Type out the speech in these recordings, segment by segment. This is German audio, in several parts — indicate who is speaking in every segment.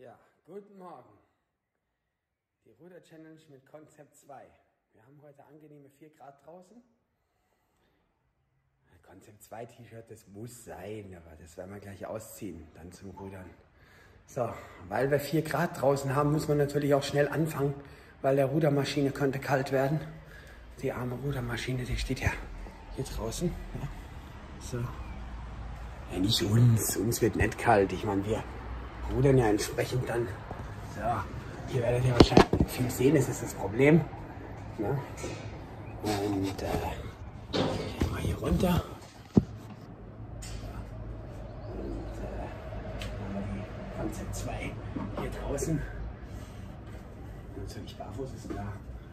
Speaker 1: Ja, guten Morgen. Die Ruder-Challenge mit Konzept 2. Wir haben heute angenehme 4 Grad draußen. Konzept 2 T-Shirt, das muss sein, aber das werden wir gleich ausziehen, dann zum Rudern. So, weil wir 4 Grad draußen haben, muss man natürlich auch schnell anfangen, weil der Rudermaschine könnte kalt werden. Die arme Rudermaschine, die steht ja hier draußen. Ja. So. Ja, nicht uns wird nicht kalt. Ich meine, wir rudern ja entsprechend dann. So, hier werdet ihr wahrscheinlich viel sehen, das ist das Problem. Ne? Und gehen wir hier runter. Und haben wir die Konzept 2 hier draußen. Natürlich barfuß, ist klar.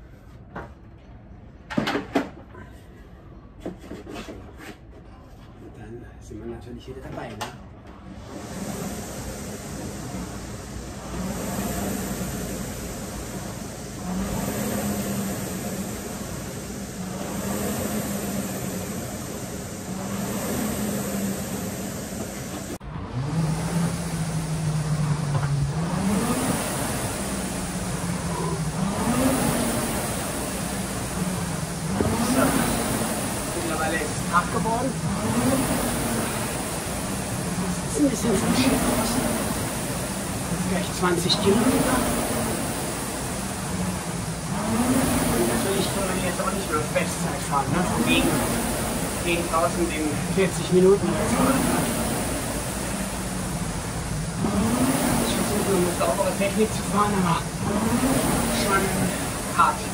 Speaker 1: Und dann sind wir natürlich wieder dabei. Ne? Mittlerweile ist es Tag geworden. Das ist ein bisschen verschieden aus. Das ist gleich 20 Kilometer. Und natürlich können wir jetzt auch nicht mehr auf Bestzeit fahren. Ne? Von wegen draußen den 40 Minuten oder so. Ich versuche mit sauberer Technik zu fahren, aber schon hart.